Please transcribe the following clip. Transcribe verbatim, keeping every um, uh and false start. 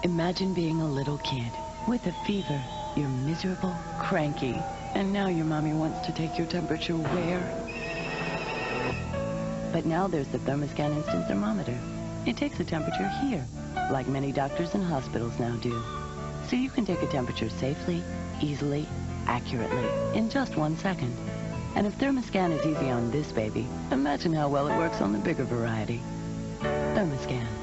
Imagine being a little kid with a fever. You're miserable, cranky, and now your mommy wants to take your temperature where? But now there's the ThermoScan instant thermometer. It takes a temperature here, like many doctors and hospitals now do. So you can take a temperature safely, easily, accurately, in just one second. And if ThermoScan is easy on this baby, imagine how well it works on the bigger variety. ThermoScan.